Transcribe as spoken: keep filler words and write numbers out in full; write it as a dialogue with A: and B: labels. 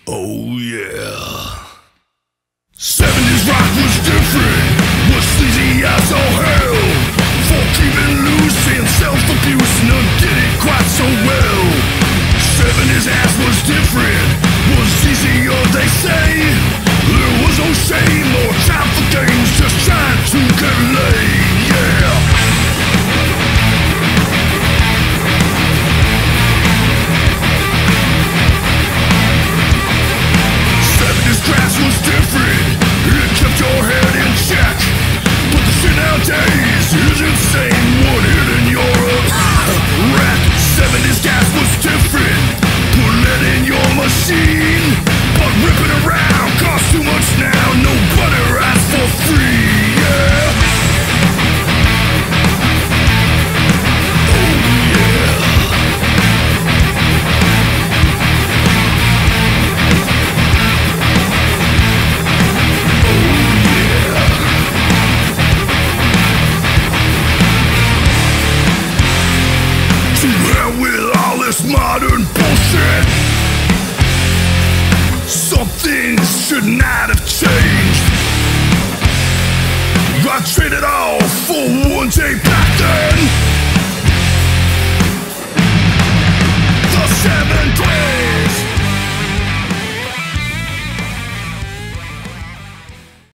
A: Oh yeah. seventies rock was different, was sleazy as all hell. For keeping loose and self-abuse, none did it quite so well. seventies ass was different, was easier they say. There was no shame or time for games, just trying to get laid, yeah. Grass was different, it kept your head in check. But the shit nowadays is insane, one hit and you're a wreck. seventies gas was different, put lead in your machine. But ripping around costs too much now, no butter asked for free, yeah. Modern bullshit. Some things should not have changed. I traded all for one day back then.